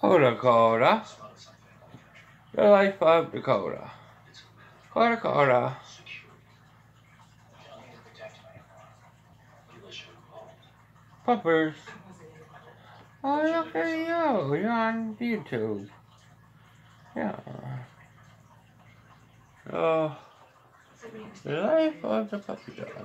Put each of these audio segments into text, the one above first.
Dakota. The life of Dakota. Dakota. Puppers. Oh, look at you. You're on YouTube. Yeah. Oh, the life of the puppy dog.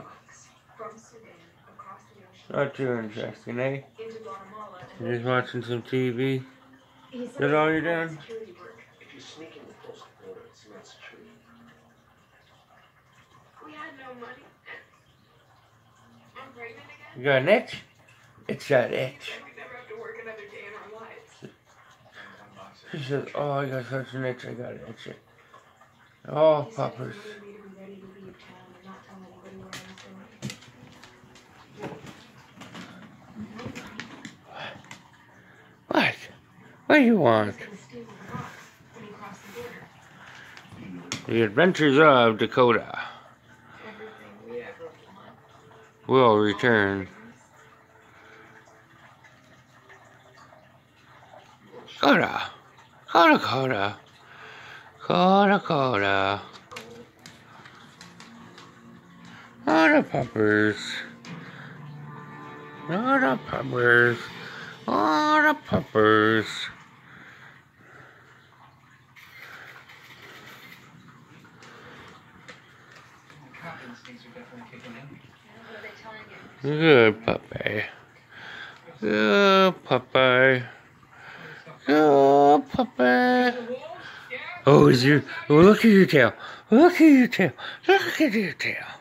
Not too interesting, eh? You're just watching some TV. Is that all you're doing? If you sneak into close quarters, it's not security. We had no money. I'm pregnant again. You got an itch? It's that itch. We never have to work another day in our lives. She says, oh, I got such an itch, I got an itch. Oh, puppers. What? What do you want? The Adventures of Dakota will return. Dakota. Dakota. Dakota. Oh, the puppers. Oh, the puppers. Oh, the puppers. Good puppy. Good puppy. Good puppy. Oh, is you? Oh, look at your tail. Look at your tail. Look at your tail.